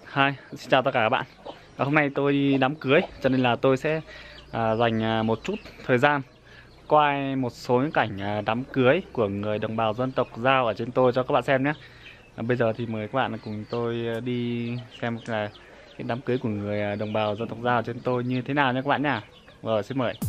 Hi, xin chào tất cả các bạn. Hôm nay tôi đi đám cưới cho nên là tôi sẽ dành một chút thời gian quay một số những cảnh đám cưới của người đồng bào dân tộc Dao ở trên tôi cho các bạn xem nhé. Bây giờ thì mời các bạn cùng tôi đi xem là cái đám cưới của người đồng bào dân tộc Dao ở trên tôi như thế nào nha các bạn nha. Rồi, xin mời.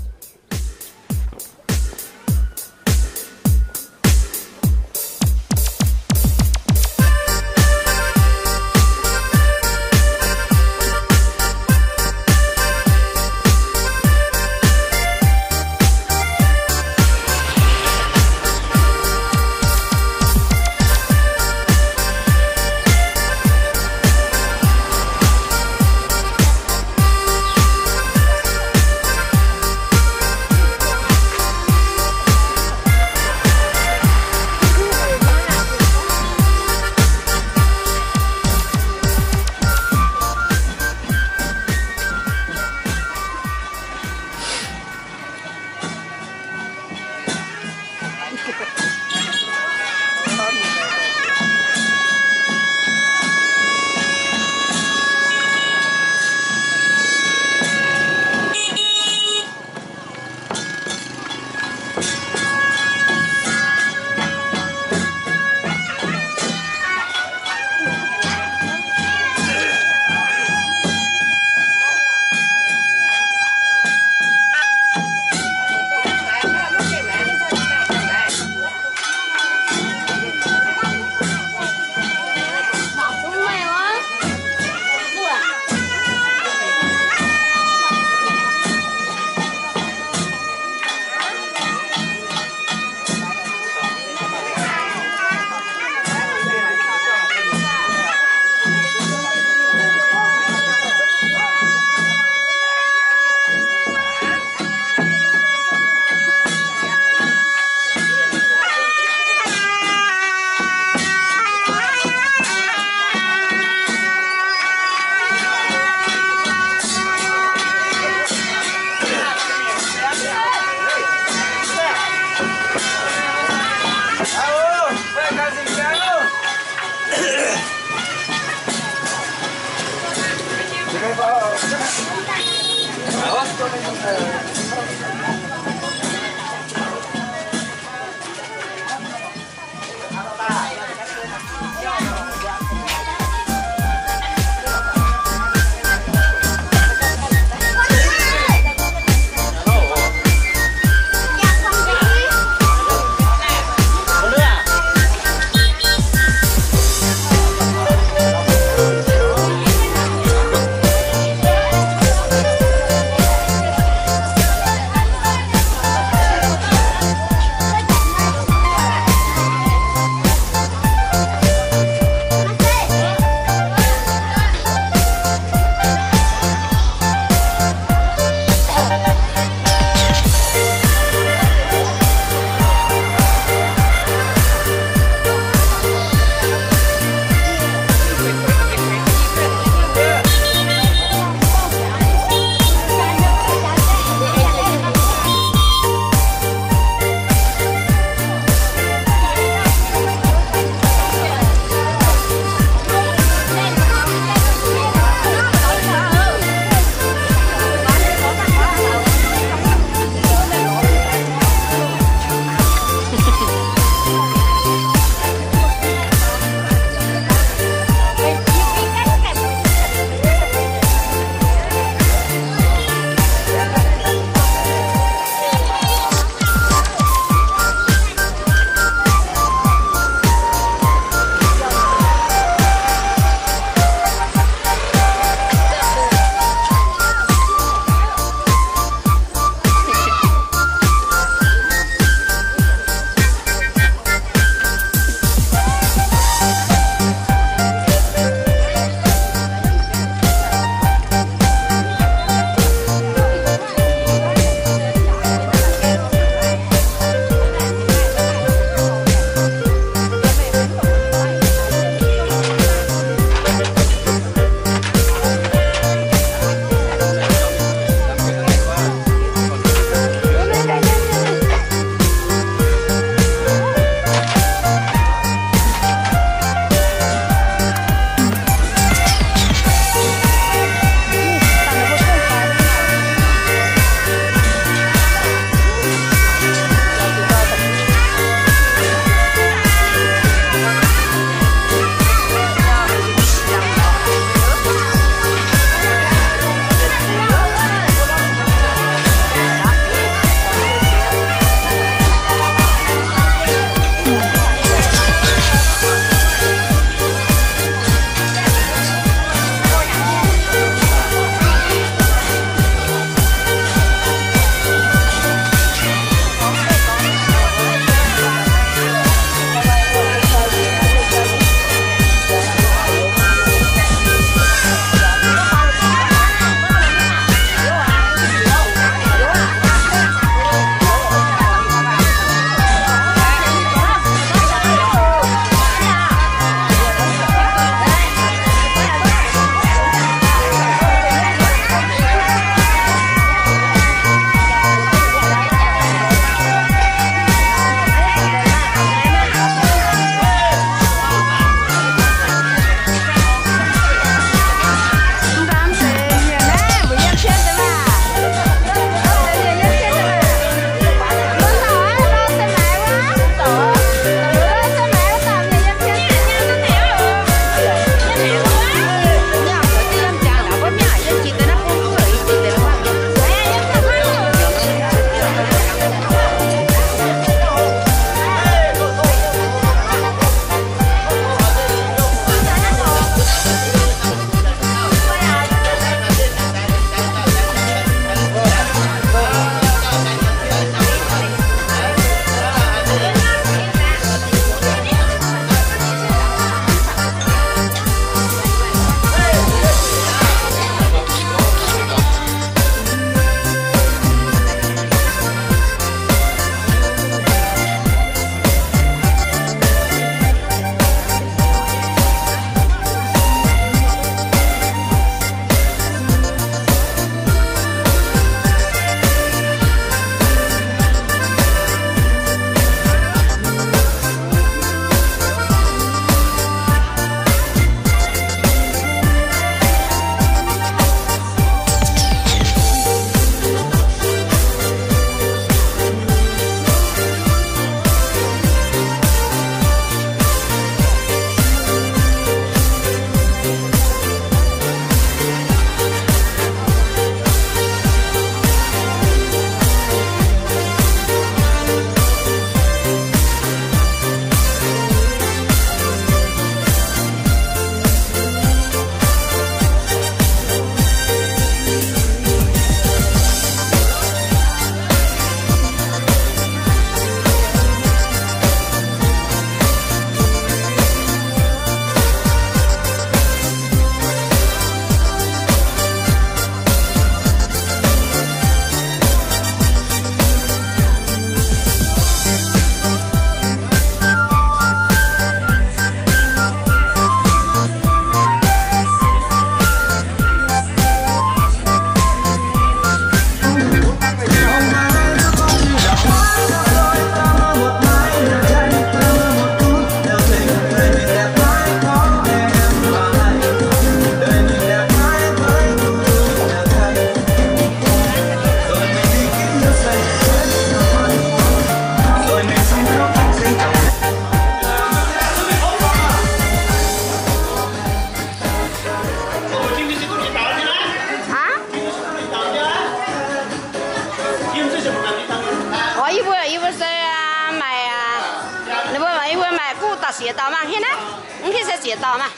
写到嘛，现在你去写到嘛。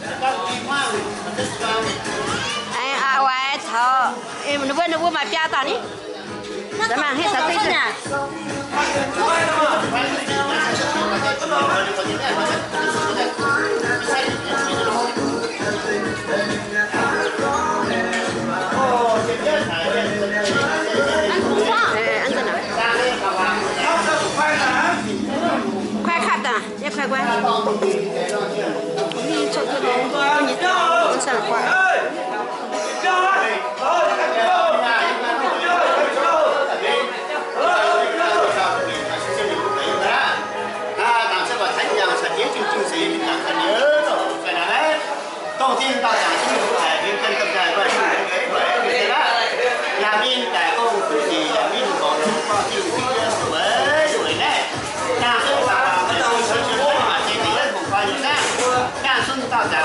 哎啊，我头，我买表到你，怎么黑啥对子？快看的，也快关。你做这个，你我上关。 冬天到讲清楚海边跟正在关系对啦，亚民在公司里亚民公司报进去的是为呢，那是把我们都是去嘛，这里人不关有呢，那是到讲，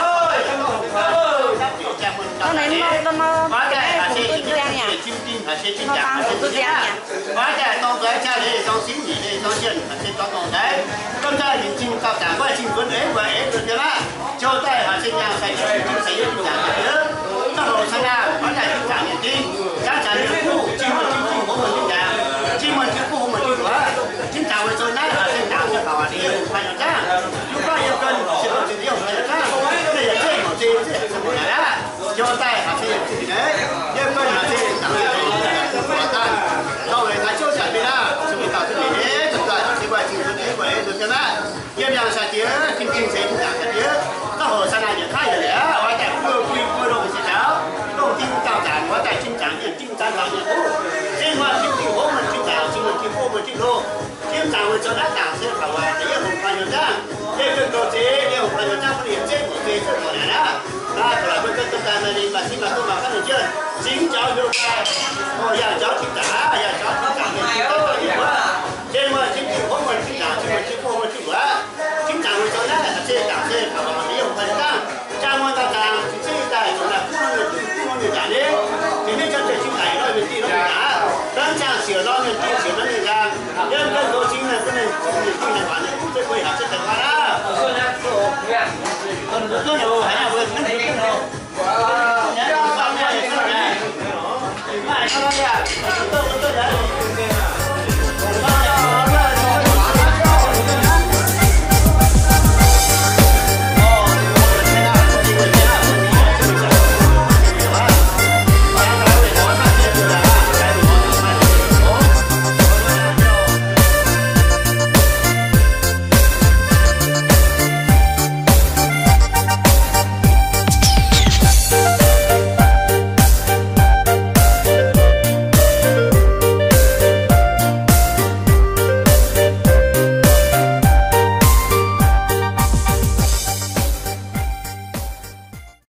当然我在那些经济那些经济那些东西啊，我在东北家里从新里的从县那些到东北，都在临近到讲外进分对啦。就在哈新疆在全球谁也不讲的，这路上啊，我在讲的的，讲的不，经文经我们就讲，经文就不我们就说，经常会说那哈新疆就好啊，你有朋友讲，有朋友跟是不是有朋友讲，这也这么什么呀？就在哈新疆这里呢，也跟哈新疆的伙伴，各位他就讲的啦，是不是到这里呢？对不对？这块经文这块对不对？也两下子，听听谁讲的？和尚啊，也看了了，我在不弄是了，弄金道长，我在金长也金长长也不，今晚今天我们金长，今晚今我们金路，金长会做那大事好啊，也红朋友长，这个国际也红朋友长不连这个这是过来了，那过来跟咱们的把起码都马上就金交流开，哦要交金长，要交金长的金长也不，今晚今天我们金长，今晚今我们金完，金长会做那这大事好啊。张文道长，这一代从来不能讲的，今天就这些改了的地方讲，当讲写到的地写到的讲，要更多精人不能定的话呢，这会还是很快啦。更有还要会很